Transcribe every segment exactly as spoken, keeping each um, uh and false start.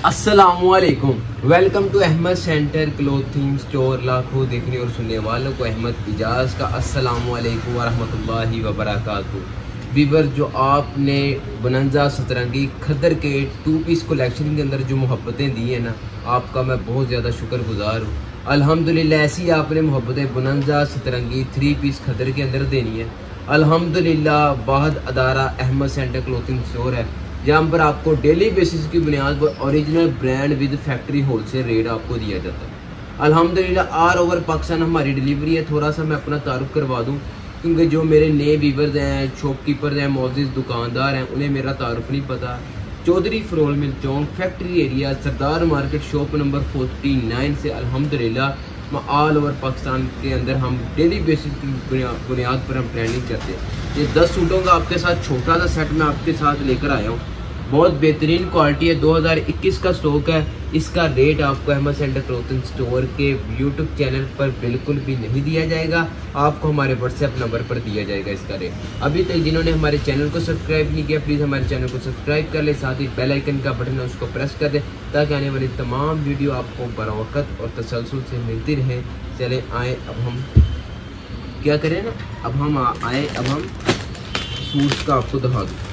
अस्सलामुअलैकुम, welcome to Ahmad centre clothing store. लाखों देखने और सुनने वालों को अहमद इजाज़ का अस्सलामुअलैकुम वरहमतुल्लाहि वबरकातुहू। वीवर, जो आपने बनंजा सतरंगी खदर के टू पीस कलेक्शन के अंदर जो मोहब्बतें दी हैं ना, आपका मैं बहुत ज़्यादा शुक्रगुजार हूँ। अल्हम्दुलिल्लाह ऐसी आपने मोहब्बतें बनंजा सतरंगी थ्री पीस खदर के अंदर देनी है। अल्हम्दुलिल्लाह वाहिद अदारा अहमद सेंटर क्लोथिंग स्टोर है, जहाँ पर आपको डेली बेसिस की बुनियाद पर original brand with factory wholesale rate आपको दिया जाता है। अल्हम्दुलिल्लाह ऑल ओवर पाकिस्तान हमारी डिलीवरी है। थोड़ा सा मैं अपना तारुफ करवा दूँ, क्योंकि जो मेरे नए वीवर्स हैं, शॉपकीपर्स हैं, मोजिज़ दुकानदार हैं, उन्हें मेरा तारुफ नहीं पता। Chaudhary Farol mill Chowk factory area Sardar market shop number forty nine से अल्हम्दुलिल्लाह ऑल ओवर पाकिस्तान के अंदर हम डेली बेसिस की बुनियाद पर हम ट्रेनिंग करते हैं। ये दस सूटों का आपके साथ छोटा सा सेट मैं आपके साथ लेकर आया हूँ। बहुत बेहतरीन क्वालिटी है, दो हज़ार इक्कीस का स्टॉक है। इसका रेट आपको अहमद सेंटर क्लोथिंग स्टोर के यूट्यूब चैनल पर बिल्कुल भी नहीं दिया जाएगा, आपको हमारे व्हाट्सएप नंबर पर दिया जाएगा इसका रेट। अभी तक जिन्होंने हमारे चैनल को सब्सक्राइब नहीं किया, प्लीज़ हमारे चैनल को सब्सक्राइब कर ले, साथ ही बेल आइकन का बटन है उसको प्रेस कर दें, ताकि आने वाली तमाम वीडियो आपको बरवक़्त और तसलसल से मिलती रहे। चले आए, अब हम क्या करें ना, अब हम आए अब हम सूट्स का आपको दिखा दूँ।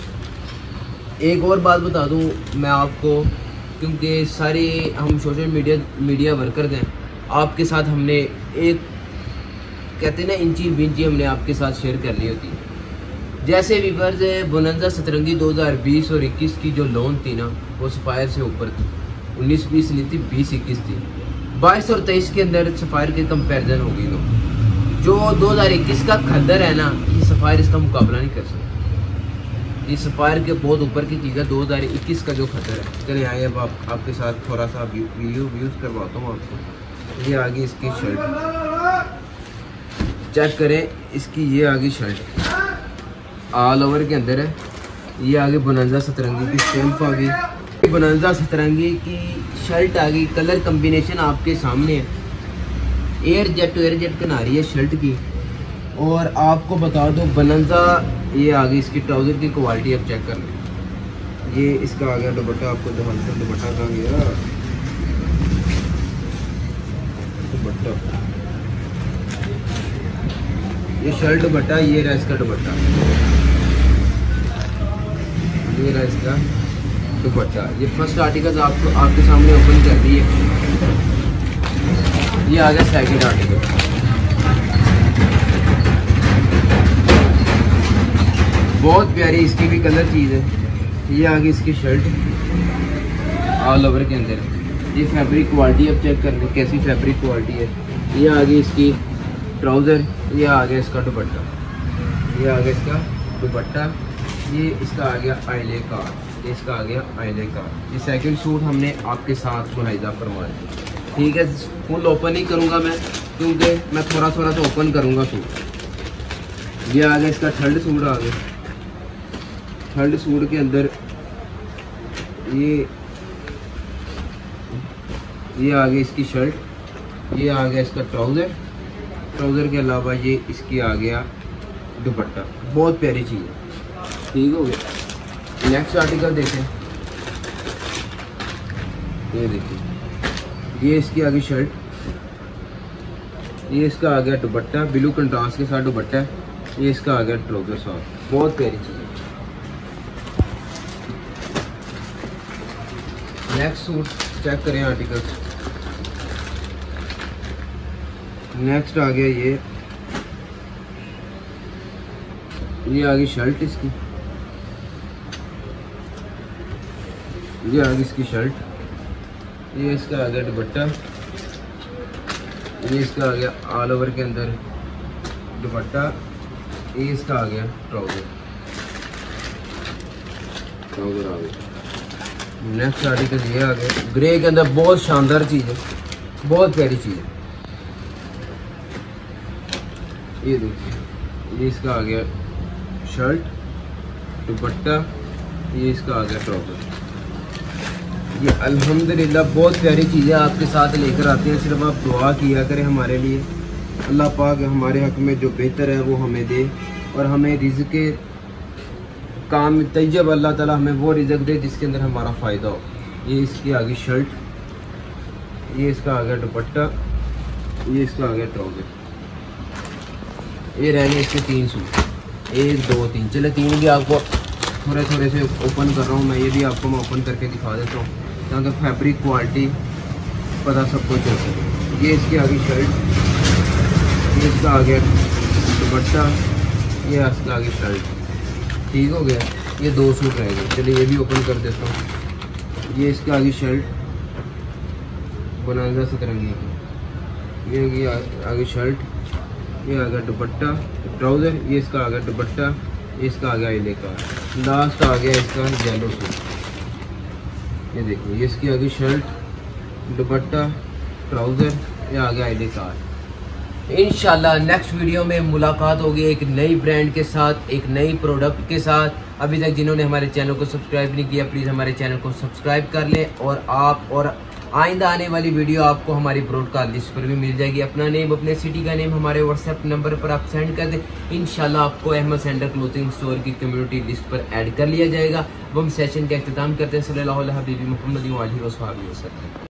एक और बात बता दूं मैं आपको, क्योंकि सारे हम सोशल मीडिया मीडिया वर्कर्स हैं, आपके साथ हमने एक कहते हैं ना इंची बिंची हमने आपके साथ शेयर करनी होती है। जैसे वीवर्स बनंजा सतरंगी दो हज़ार बीस और इक्कीस की जो लोन थी ना, वो सफ़ायर से ऊपर थी। उन्नीस बीस नहीं थी, बीस इक्कीस थी। बाईस और तेईस के अंदर सफ़ायर के कंपेरिजन होगी। तो जो दो हज़ार इक्कीस का खदर है ना, ये सफ़ायर इसका मुकाबला नहीं कर सकता। ये सफ़ायर के बहुत ऊपर की चीज़ है दो हज़ार इक्कीस का जो खतर है। चलिए आइए अब आप, आपके साथ थोड़ा सा व्यू व्यूज़ करवाता हूँ आपको। ये आगे इसकी शर्ट चेक करें, इसकी ये आगे शर्ट ऑल ओवर के अंदर है। ये आगे बनंजा सतरंगी की स्टैम्प आ गई, बनंजा सतरंगी की शर्ट आ गई। कलर कम्बिनेशन आपके सामने है, air jet to air jet कनारी है शर्ट की। और आपको बता दो बनंजा, ये आगे इसकी ट्राउज़र की क्वालिटी आप चेक कर लें। ये इसका आ गया दुपट्टा, आपको दुपट्टा दुपट्टा कहाँ गया दुपट्टा, ये शर्ट दुपट्टा, ये रहा इसका दुपट्टा, ये रहा इसका दुपट्टा। ये फर्स्ट आर्टिकल आपको आपके सामने ओपन कर दी है। ये आ गया सेकंड आर्टिकल। बहुत प्यारी इसकी भी कलर चीज़ है। ये आगे इसकी शर्ट ऑल ओवर के अंदर। ये फैब्रिक क्वालिटी आप चेक कर लें कैसी फैब्रिक क्वालिटी है। ये आगे इसकी ट्राउज़र, ये आगे इसका दुपट्टा, ये आगे इसका दुपट्टा, ये इसका आ गया आईले का, ये इसका आ गया आईले का। ये सेकंड सूट हमने आपके साथ मुलाहिजा फरमाया। ठीक है, फुल ओपन ही करूँगा मैं, क्योंकि मैं थोड़ा थोड़ा तो ओपन करूँगा सूट। ये आगे इसका थर्ड सूट आ गया। थर्ड सूट के अंदर ये ये आ गई इसकी शर्ट, ये आ गया इसका ट्राउज़र, ट्राउज़र के अलावा ये इसकी आ गया दुपट्टा। बहुत प्यारी चीज़ है। ठीक हो गया। नेक्स्ट आर्टिकल देखें, ये देखिए, ये इसकी आ गई शर्ट, ये इसका आ गया दुपट्टा, ब्लू कंट्रास्ट के साथ दुपट्टा है। ये इसका आ गया ट्राउज़र साथ। बहुत प्यारी चीज़ है। नेक्स्ट सूट चेक करें आर्टिकल। नेक्स्ट आ गया ये ये आ गई शर्ट इसकी, ये आ गई इसकी शर्ट, ये इसका आ गया दुपट्टा, ये इसका आ गया ऑल ओवर के अंदर दुपट्टा, ये इसका आ गया ट्राउज़र ट्राउज़र आ गया। नेक्स्ट आर्टिकल ये आ गया ग्रे के अंदर। बहुत शानदार चीज़ है, बहुत प्यारी चीज़ है। ये देखिए, ये इसका आ गया शर्ट दुपट्टा, ये इसका आ गया ट्राउज़र। ये अल्हम्दुलिल्लाह बहुत प्यारी चीज़ें आपके साथ लेकर आते हैं। सिर्फ आप दुआ किया करें हमारे लिए, अल्लाह पाक हमारे हक़ में जो बेहतर है वो हमें दे, और हमें रिज़्क़ काम तैयब अल्लाह ताला हमें वो रिज़्क़ दे जिसके अंदर हमारा फ़ायदा हो। ये इसकी आगे शर्ट, ये इसका आ गया दुपट्टा, ये इसका आ गया ट्राउज़र। ये रह गए इसके तीन सूट, एक दो तीन। चले तीन भी आपको थोड़े थोड़े से ओपन कर रहा हूँ मैं, ये भी आपको मैं ओपन करके दिखा देता हूँ ताकि फैब्रिक क्वालिटी पता सबको चल सके। ये इसकी आगे शर्ट, ये इसका आ गया दुपट्टा, ये इसका आगे शर्ट। ठीक हो गया, ये दो सूट रह गए। चलिए ये भी ओपन कर देता हूँ। ये इसका आगे शर्ट बनारसी सतरंगी की, ये आगे शर्ट, ये आ गया दुपट्टा ट्राउज़र, ये इसका आ गया दुपट्टा, ये इसका आ गया इले का। लास्ट आ गया इसका येलो सूट। ये देखिए, ये इसकी आगे शर्ट, दुपट्टा, ट्राउज़र, ये आ गया इले का। इंशाल्लाह नेक्स्ट वीडियो में मुलाकात होगी एक नई ब्रांड के साथ, एक नई प्रोडक्ट के साथ। अभी तक जिन्होंने हमारे चैनल को सब्सक्राइब नहीं किया प्लीज़ हमारे चैनल को सब्सक्राइब कर लें, और आप और आइंदा आने वाली वीडियो आपको हमारी ब्रॉडकास्ट लिस्ट पर भी मिल जाएगी। अपना नेम, अपने सिटी का नेम हमारे व्हाट्सएप नंबर पर आप सेंड कर दें, इंशाल्लाह आपको अहमद सेंटर क्लोथिंग स्टोर की कम्युनिटी लिस्ट पर ऐड कर लिया जाएगा। अब हम सेशन का अख्तिताम करते हैं। सल्लल्लाहु अलैहि हबीबी मुहम्मद व आलिहि व सहाबिहि वसल्लम।